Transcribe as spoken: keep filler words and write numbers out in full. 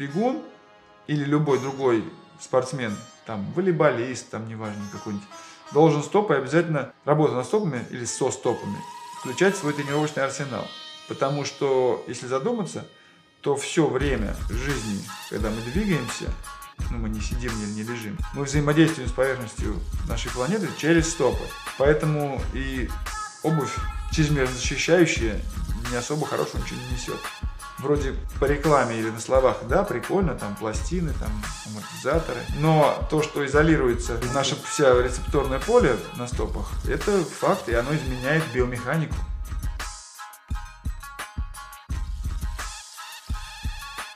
бегун или любой другой спортсмен, там, волейболист, там, неважно, какой-нибудь, должен стопой обязательно, работая над стопами или со стопами, включать свой тренировочный арсенал. Потому что, если задуматься, то все время жизни, когда мы двигаемся, ну, мы не сидим, не, не лежим, мы взаимодействуем с поверхностью нашей планеты через стопы. Поэтому и обувь чрезмерно защищающая не особо хорошего ничего не несет. Вроде по рекламе или на словах, да, прикольно, там пластины, там амортизаторы. Но то, что изолируется наше вся рецепторное поле на стопах, это факт, и оно изменяет биомеханику.